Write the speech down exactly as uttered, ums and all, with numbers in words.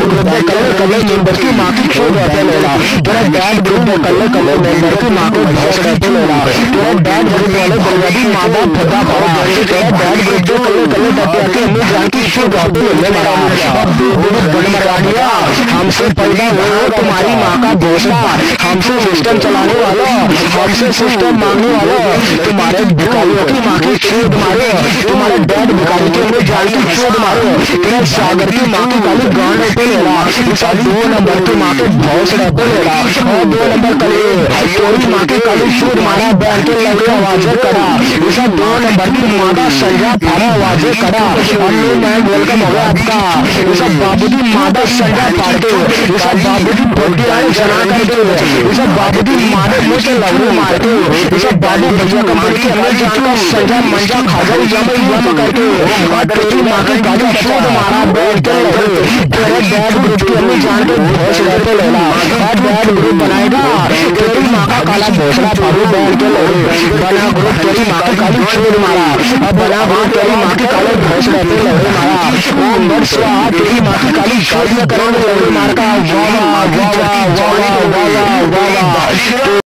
group में colour colour member की माँ की छोड़ रहते लेला तेरा बैड ग्रुप में कलर कलर मेंबर की माँ को भौस रहते लेला तेरा बैड ग्रुप वाले बलवादी माँ बाप फटा पड़ा तेरा बैड ग्रुप में कलर कलर डटिया के हमें जान की छोड़ रहते लेने लगा अब बेबुद बनमरानिया हमसे पैदा हुए तुम्हारी माँ का भोसला हमसे सिस्टम चलाने वाला हमसे सिस्टम मांगने वाला तुम्हारे भिखारियों की माँ की छूट मारो तुम्हारे डैड भिखारी के हमें जान की छूट मारो तेरा सागर की माँ की काली गांड रहते लेला इसा दो नंबर की माँ के भौस रहते लेला और दो नंबर कले तेरी माँ की काली छूट मारा बैन के लगे आवाजें करा इसा दो नंबर की माँ का संजा फाड़ा आवाजें करा अन्य मैं वेलकम हो गया आपका इसा बाबूजी मादा संजा फाड़ के इसा बाबूजी बोटी आए जना करके इसा बाबूजी मारे मुँह से लवड़े मार के इसा बाबू भैया कंपनी के अंदर जाकर संजा मंजा खाजा जम जम करके और तेरी माँ की गाड़ी छोड़ मारा बैठ के तेरे बैड ग्रुप के अंदर जान के भौस रहते लेला और बैड ग्रुप बनाएगा तेरी माँ का काला भौसला फाड़ू बैठ के लड़े बना ग्रुप तेरी माँ की काली छोड़ मारा और बना ग्रुप तेरी माँ की काले भौस रहते लड़े मारा वो मर स्वाहा तेरी माँ की काली शादी करोड़ लड़े मार का वाह वाह वाह वाह वाह वाह वाह